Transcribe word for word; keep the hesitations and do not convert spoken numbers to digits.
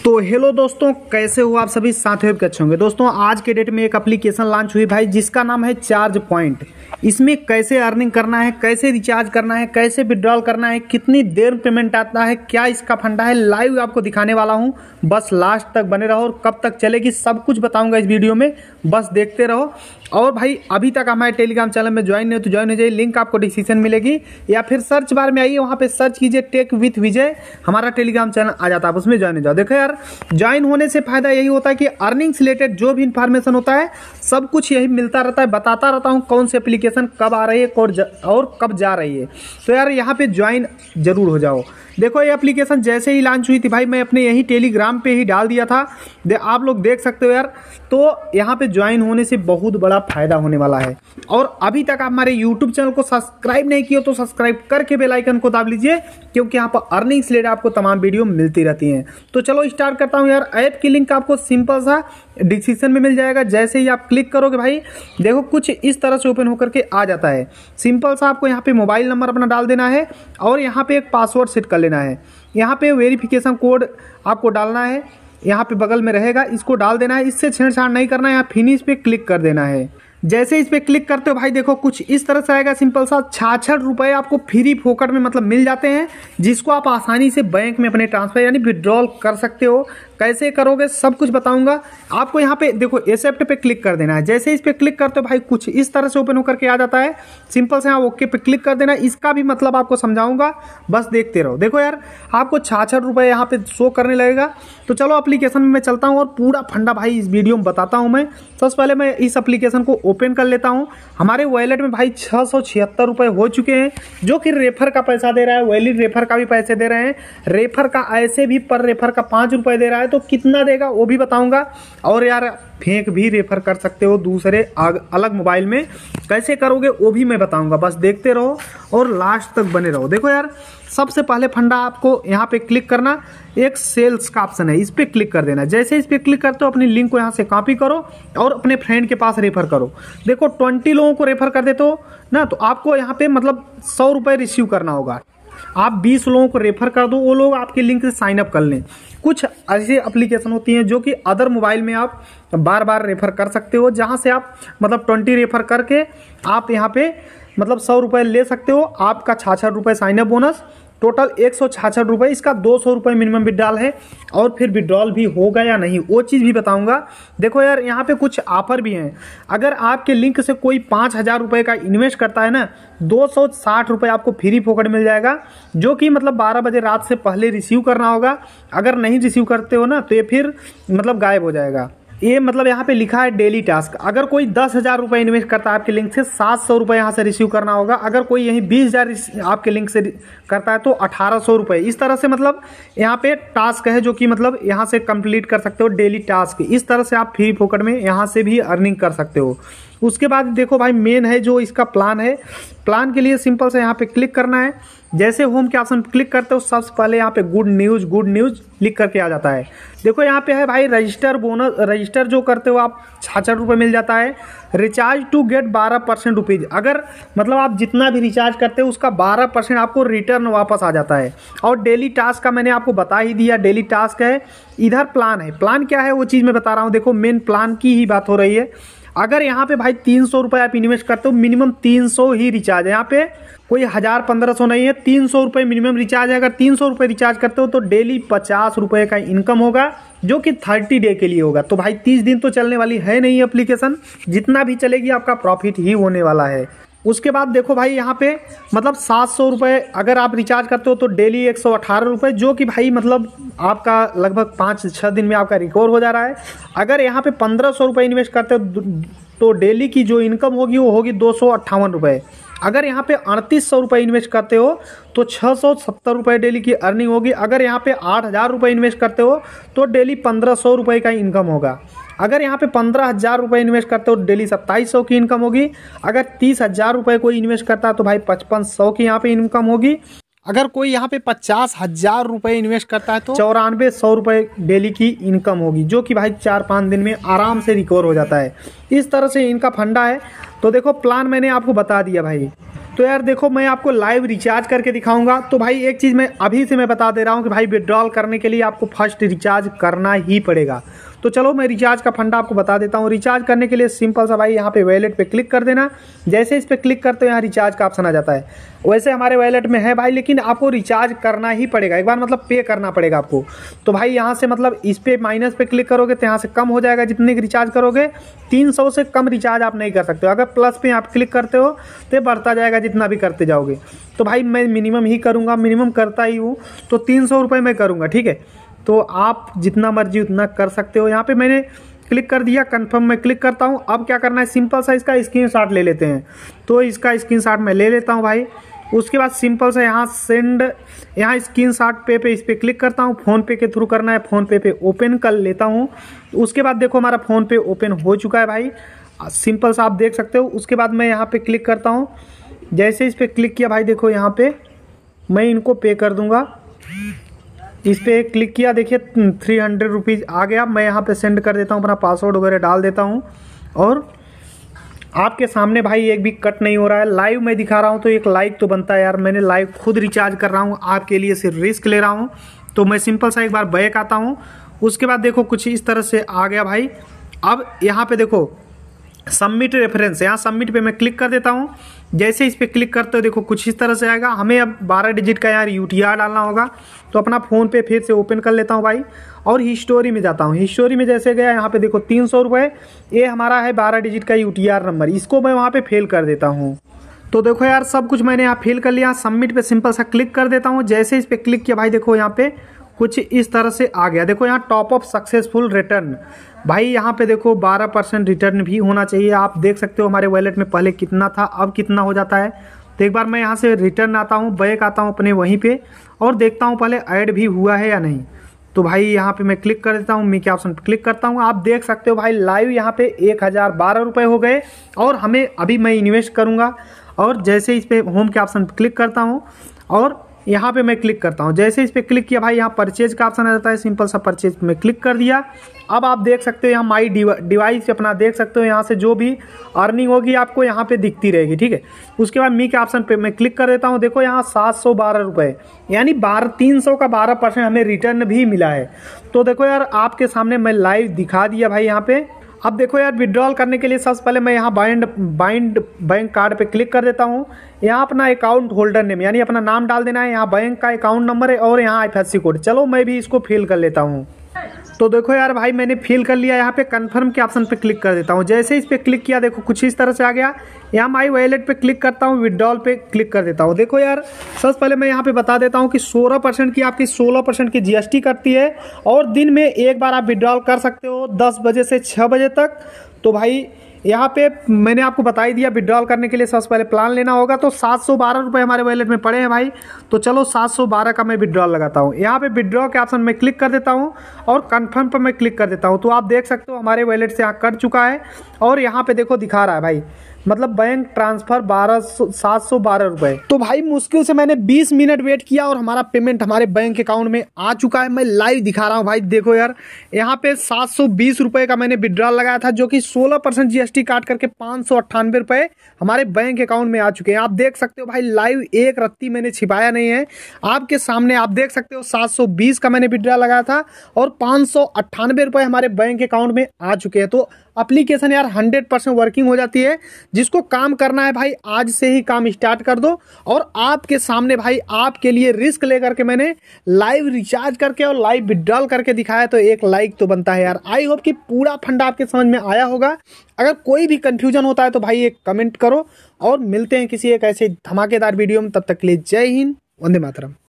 तो हेलो दोस्तों, कैसे हो आप सभी। साथियों के अच्छे होंगे। दोस्तों आज के डेट में एक एप्लीकेशन लॉन्च हुई भाई, जिसका नाम है चार्ज पॉइंट। इसमें कैसे अर्निंग करना है, कैसे रिचार्ज करना है, कैसे विड्रॉल करना है, कितनी देर में पेमेंट आता है, क्या इसका फंडा है, लाइव आपको दिखाने वाला हूं। बस लास्ट तक बने रहो और कब तक चलेगी सब कुछ बताऊंगा इस वीडियो में, बस देखते रहो। और भाई अभी तक हमारे टेलीग्राम चैनल में ज्वाइन नहीं हो तो ज्वाइन हो जाइए, लिंक आपको डिस्क्रिप्शन मिलेगी, या फिर सर्च बार में आइए, वहाँ पे सर्च कीजिए टेक विथ विजय, हमारा टेलीग्राम चैनल आ जाता है, आप उसमें ज्वाइन हो जाओ। देखो यार, ज्वाइन होने से फायदा यही होता है कि अर्निंग से रिलेटेड जो भी इंफॉर्मेशन होता है सब कुछ यही मिलता रहता है, बताता रहता हूँ कौन सी एप्लीकेशन कब आ रही है और, ज, और कब जा रही है। तो यार यहाँ पे ज्वाइन जरूर हो जाओ। देखो ये एप्लीकेशन जैसे ही लॉन्च हुई थी भाई, मैं अपने यही टेलीग्राम पे ही डाल दिया था, दे, आप लोग देख सकते हो यार। तो यहाँ पे ज्वाइन होने से बहुत बड़ा फायदा होने वाला है। और अभी तक आप हमारे यूट्यूब चैनल को सब्सक्राइब नहीं किया तो सब्सक्राइब करके बेल आइकन को दाब लीजिए, क्योंकि यहाँ पर अर्निंग से रिलेटेड आपको तमाम वीडियो मिलती रहती हैं। तो चलो स्टार्ट करता हूँ यार। ऐप की लिंक आपको सिंपल सा डिस्क्रिप्शन में मिल जाएगा। जैसे ही आप क्लिक करोगे भाई, देखो कुछ इस तरह से ओपन होकर के आ जाता है। सिंपल सा आपको यहाँ पे मोबाइल नंबर अपना डाल देना है और यहाँ पे एक पासवर्ड सेट कर लेना है। यहाँ पे वेरिफिकेशन कोड आपको डालना है, यहाँ पे बगल में रहेगा, इसको डाल देना है। इससे छेड़छाड़ नहीं करना है, यहाँ फिनिश पे क्लिक कर देना है। जैसे इस पे क्लिक करते हो भाई, देखो कुछ इस तरह से आएगा। सिंपल सा छाछठ रुपए आपको फ्री फोकट में मतलब मिल जाते हैं, जिसको आप आसानी से बैंक में अपने ट्रांसफर यानी विड्रॉल कर सकते हो। कैसे करोगे सब कुछ बताऊंगा आपको। यहाँ पे देखो एक्सेप्ट पे क्लिक कर देना है। जैसे इस पे क्लिक करते हो भाई, कुछ इस तरह से ओपन होकर के आ जाता है। सिंपल से यहाँ ओके पे क्लिक कर देना। इसका भी मतलब आपको समझाऊंगा, बस देखते रहो। देखो यार, आपको छाछठ रुपए यहाँ पे शो करने लगेगा। तो चलो एप्लीकेशन में मैं चलता हूँ और पूरा फंडा भाई इस वीडियो में बताता हूँ मैं। सबसे पहले मैं इस एप्लीकेशन को ओपन कर लेता हूँ। हमारे वॉलेट में भाई छः सौ छिहत्तर रुपये हो चुके हैं, जो कि रेफर का पैसा दे रहा है, वैलिड रेफर का भी पैसे दे रहे हैं। रेफर का ऐसे भी पर रेफर का पाँच रुपये दे रहा है, तो कितना देगा वो भी बताऊंगा। और यार फेंक भी रेफर कर सकते हो दूसरे अलग मोबाइल में, कैसे करोगे वो भी मैं बताऊंगा। बस देखते रहो और लास्ट तक बने रहो। देखो यार, सबसे पहले फंडा आपको यहाँ पे क्लिक करना, एक सेल्स का ऑप्शन है, इस पे क्लिक कर देना। जैसे इस पे क्लिक करते हो अपनी लिंक को यहाँ से कॉपी करो और अपने फ्रेंड के पास रेफर करो। देखो ट्वेंटी लोगों को रेफर कर देते हो ना, तो आपको यहाँ पे मतलब सौ रुपये रिसीव करना होगा। आप बीस लोगों को रेफर कर दो, वो लोग आपके लिंक से साइन अप कर लें। कुछ ऐसी एप्लीकेशन होती हैं जो कि अदर मोबाइल में आप बार बार रेफर कर सकते हो, जहां से आप मतलब ट्वेंटी रेफर करके आप यहां पे मतलब सौ रुपये ले सकते हो। आपका छाछठ रुपये साइन अप बोनस, टोटल एक सौ छाछठ रुपये। इसका दो सौ रुपये मिनिमम विड्रॉल है, और फिर विड्रॉल भी होगा या नहीं वो चीज़ भी बताऊंगा। देखो यार, यहाँ पे कुछ ऑफर भी हैं। अगर आपके लिंक से कोई पाँच हज़ार रुपये का इन्वेस्ट करता है ना, दो सौ साठ रुपये आपको फ्री फोकट मिल जाएगा, जो कि मतलब बारह बजे रात से पहले रिसीव करना होगा। अगर नहीं रिसीव करते हो ना, तो ये फिर मतलब गायब हो जाएगा। ये मतलब यहाँ पे लिखा है डेली टास्क। अगर कोई दस हजार रुपये इन्वेस्ट करता है आपके लिंक से, सात सौ रुपये यहाँ से रिसीव करना होगा। अगर कोई यही बीस हजार आपके लिंक से करता है तो अठारह सौ रुपये। इस तरह से मतलब यहाँ पे टास्क है, जो कि मतलब यहाँ से कंप्लीट कर सकते हो डेली टास्क। इस तरह से आप फ्री फोकट में यहाँ से भी अर्निंग कर सकते हो। उसके बाद देखो भाई, मेन है जो इसका प्लान है। प्लान के लिए सिंपल से यहाँ पे क्लिक करना है। जैसे होम के ऑप्शन क्लिक करते हो, सबसे पहले यहाँ पे गुड न्यूज़ गुड न्यूज़ लिख करके आ जाता है। देखो यहाँ पे है भाई रजिस्टर बोनस, रजिस्टर जो करते हो आप छाछठ रुपये मिल जाता है। रिचार्ज टू गेट बारह परसेंट रुपीज़, अगर मतलब आप जितना भी रिचार्ज करते हो उसका बारह परसेंट आपको रिटर्न वापस आ जाता है। और डेली टास्क का मैंने आपको बता ही दिया, डेली टास्क है। इधर प्लान है, प्लान क्या है वो चीज़ मैं बता रहा हूँ। देखो मेन प्लान की ही बात हो रही है। अगर यहाँ पे भाई तीन सौ रुपये आप इन्वेस्ट करते हो, मिनिमम तीन सौ ही रिचार्ज है। यहाँ पे कोई हज़ार पंद्रह सौ नहीं है, तीन सौ रुपये मिनिमम रिचार्ज है। अगर तीन सौ रुपये रिचार्ज करते हो तो डेली पचास रुपये का इनकम होगा, जो कि थर्टी डे के लिए होगा। तो भाई तीस दिन तो चलने वाली है नहीं एप्लीकेशन, जितना भी चलेगी आपका प्रॉफिट ही होने वाला है। उसके बाद देखो भाई, यहाँ पे मतलब सात सौ रुपये अगर आप रिचार्ज करते हो तो डेली एक सौ अठारह रुपये, जो कि भाई मतलब आपका लगभग पाँच छः दिन में आपका रिकवर हो जा रहा है। अगर यहाँ पे पंद्रह सौ रुपये इन्वेस्ट करते हो तो डेली की जो इनकम होगी वो होगी दो सौ अट्ठावन रुपये। अगर यहाँ पे अड़तीस सौ रुपये इन्वेस्ट करते हो तो छः सौ सत्तर रुपये डेली की अर्निंग होगी। अगर यहाँ पे आठ हज़ार रुपये इन्वेस्ट करते हो तो डेली पंद्रह सौ रुपये का इनकम होगा। अगर यहाँ पे पंद्रह हज़ार रुपये इन्वेस्ट करते हो डेली सत्ताईस सौ की इनकम होगी। अगर तीस हज़ार रुपये कोई इन्वेस्ट करता है तो भाई पचपन सौ की यहाँ पे इनकम होगी। अगर कोई यहाँ पे पचास हजार रुपये इन्वेस्ट करता है तो चौरानवे सौ रुपये डेली की इनकम होगी, जो कि भाई चार पाँच दिन में आराम से रिकवर हो जाता है। इस तरह से इनका फंडा है। तो देखो प्लान मैंने आपको बता दिया भाई। तो यार देखो मैं आपको लाइव रिचार्ज करके दिखाऊंगा। तो भाई एक चीज़ मैं अभी से मैं बता दे रहा हूँ कि भाई विड्रॉल करने के लिए आपको फर्स्ट रिचार्ज करना ही पड़ेगा। तो चलो मैं रिचार्ज का फंडा आपको बता देता हूँ। रिचार्ज करने के लिए सिंपल सा भाई यहाँ पे वॉलेट पे क्लिक कर देना। जैसे इस पर क्लिक करते हो यहाँ रिचार्ज का ऑप्शन आ जाता है। वैसे हमारे वॉलेट में है भाई, लेकिन आपको रिचार्ज करना ही पड़ेगा एक बार, मतलब पे करना पड़ेगा आपको। तो भाई यहाँ से मतलब इस पे माइनस पे क्लिक करोगे तो यहाँ से कम हो जाएगा जितने की रिचार्ज करोगे। तीन सौ से कम रिचार्ज आप नहीं कर सकते हो। अगर प्लस पे आप क्लिक करते हो तो बढ़ता जाएगा जितना भी करते जाओगे। तो भाई मैं मिनिमम ही करूँगा, मिनिमम करता ही हूँ, तो तीन सौ रुपये मैं करूँगा, ठीक है। तो आप जितना मर्जी उतना कर सकते हो। यहाँ पे मैंने क्लिक कर दिया, कंफर्म में क्लिक करता हूँ। अब क्या करना है, सिंपल सा इसका स्क्रीनशॉट ले लेते हैं। तो इसका स्क्रीनशॉट मैं ले लेता हूँ भाई। उसके बाद सिंपल सा यहाँ सेंड, यहाँ स्क्रीनशॉट पे पे इस पर क्लिक करता हूँ। फ़ोनपे के थ्रू करना है, फ़ोनपे पे ओपन कर लेता हूँ। उसके बाद देखो हमारा फ़ोनपे ओपन हो चुका है भाई, सिंपल सा आप देख सकते हो। उसके बाद मैं यहाँ पे क्लिक करता हूँ। जैसे इस पर क्लिक किया भाई देखो यहाँ पे मैं इनको पे कर दूँगा। इस पर क्लिक किया, देखिए थ्री हंड्रेड रुपीज़ आ गया। मैं यहाँ पे सेंड कर देता हूँ, अपना पासवर्ड वगैरह डाल देता हूँ। और आपके सामने भाई एक भी कट नहीं हो रहा है, लाइव मैं दिखा रहा हूँ। तो एक लाइक तो बनता है यार, मैंने लाइव खुद रिचार्ज कर रहा हूँ, आपके लिए सिर्फ रिस्क ले रहा हूँ। तो मैं सिंपल सा एक बार बैक आता हूँ। उसके बाद देखो कुछ इस तरह से आ गया भाई। अब यहाँ पे देखो सबमिट रेफरेंस, यहाँ सबमिट पे मैं क्लिक कर देता हूँ। जैसे इस पर क्लिक करते हो देखो कुछ इस तरह से आएगा। हमें अब बारह डिजिट का यार यू टी आर डालना होगा। तो अपना फ़ोन पे फिर से ओपन कर लेता हूँ भाई और हिस्टोरी में जाता हूँ। हिस्टोरी में जैसे गया यहाँ पे देखो तीन सौ रुपये, ये हमारा है बारह डिजिट का यू टी आर नंबर, इसको मैं वहाँ पे फिल कर देता हूँ। तो देखो यार सब कुछ मैंने यहाँ फिल कर लिया। सबमिट पे सिंपल सा क्लिक कर देता हूँ। जैसे इस पर क्लिक किया भाई देखो यहाँ पे कुछ इस तरह से आ गया। देखो यहाँ टॉप अप सक्सेसफुल रिटर्न, भाई यहाँ पे देखो बारह परसेंट रिटर्न भी होना चाहिए। आप देख सकते हो हमारे वॉलेट में पहले कितना था, अब कितना हो जाता है। तो एक बार मैं यहाँ से रिटर्न आता हूँ, बैक आता हूँ अपने वहीं पे और देखता हूँ पहले ऐड भी हुआ है या नहीं। तो भाई यहाँ पे मैं क्लिक कर देता हूँ, मी के ऑप्शन पे क्लिक करता हूँ। आप देख सकते हो भाई लाइव यहाँ पे एक हज़ार बारह रुपये हो गए। और हमें अभी मैं इन्वेस्ट करूँगा। और जैसे इस पर होम के ऑप्शन पर क्लिक करता हूँ और यहाँ पे मैं क्लिक करता हूँ। जैसे इस पर क्लिक किया भाई यहाँ परचेज का ऑप्शन आ जाता है, सिंपल सा परचेज में क्लिक कर दिया। अब आप देख सकते हो यहाँ माई डिवाइस अपना देख सकते हो, यहाँ से जो भी अर्निंग होगी आपको यहाँ पे दिखती रहेगी, ठीक है। उसके बाद मी के ऑप्शन पे मैं क्लिक कर देता हूँ। देखो यहाँ सात सौ बारह रुपये यानी बारह तीन सौ का बारह परसेंट हमें रिटर्न भी मिला है। तो देखो यार आपके सामने मैं लाइव दिखा दिया भाई यहाँ पे। अब देखो यार विड्रॉल करने के लिए सबसे पहले मैं यहाँ बाइंड बाइंड बैंक कार्ड पे क्लिक कर देता हूँ। यहाँ अपना अकाउंट होल्डर नेम यानी अपना नाम डाल देना है, यहाँ बैंक का अकाउंट नंबर है और यहाँ I F S C code. चलो मैं भी इसको फिल कर लेता हूँ। तो देखो यार भाई मैंने फिल कर लिया। यहाँ पे कंफर्म के ऑप्शन पे क्लिक कर देता हूँ। जैसे इस पे क्लिक किया देखो कुछ इस तरह से आ गया। यहाँ माई वॉलेट पे क्लिक करता हूँ, विड्रॉल पे क्लिक कर देता हूँ। देखो यार सबसे पहले मैं यहाँ पे बता देता हूँ कि सोलह परसेंट की आपकी सोलह परसेंट की जी एस टी कटती है और दिन में एक बार आप विड्रॉल कर सकते हो दस बजे से छः बजे तक। तो भाई यहाँ पे मैंने आपको बता ही दिया विड्रॉल करने के लिए सबसे पहले प्लान लेना होगा। तो सात सौ बारह रुपये हमारे वॉलेट में पड़े हैं भाई। तो चलो सात सौ बारह का मैं विड्रॉल लगाता हूँ। यहाँ पे विड्रॉ के ऑप्शन में क्लिक कर देता हूँ और कंफर्म पर मैं क्लिक कर देता हूँ। तो आप देख सकते हो हमारे वॉलेट से यहाँ कट चुका है और यहाँ पे देखो दिखा रहा है भाई, मतलब बैंक ट्रांसफर बारह सौ सात सौ बारह रुपये। तो भाई मुश्किल से मैंने बीस मिनट वेट किया और हमारा पेमेंट हमारे बैंक अकाउंट में आ चुका है। मैं लाइव दिखा रहा हूँ भाई। देखो यार यहाँ पे सात सौ बीस रुपये का मैंने विड्रॉल लगाया था, जो कि सोलह परसेंट जी एस टी काट करके पाँच सौ अट्ठानवे रुपये हमारे बैंक अकाउंट में आ चुके हैं। आप देख सकते हो भाई लाइव, एक रत्ती मैंने छिपाया नहीं है, आपके सामने आप देख सकते हो। सात सौ बीस का मैंने विड्रॉल लगाया था और पाँच सौ अट्ठानवे रुपये हमारे बैंक अकाउंट में आ चुके हैं। तो एप्लीकेशन यार हंड्रेड परसेंट वर्किंग हो जाती है। जिसको काम करना है भाई आज से ही काम स्टार्ट कर दो। और आपके सामने भाई आपके लिए रिस्क लेकर के मैंने लाइव रिचार्ज करके और लाइव विड्रॉल करके दिखाया, तो एक लाइक तो बनता है यार। आई होप कि पूरा फंडा आपके समझ में आया होगा। अगर कोई भी कंफ्यूजन होता है तो भाई एक कमेंट करो और मिलते हैं किसी एक ऐसे धमाकेदार वीडियो में। तब तक के लिए जय हिंद, वंदे मातरम।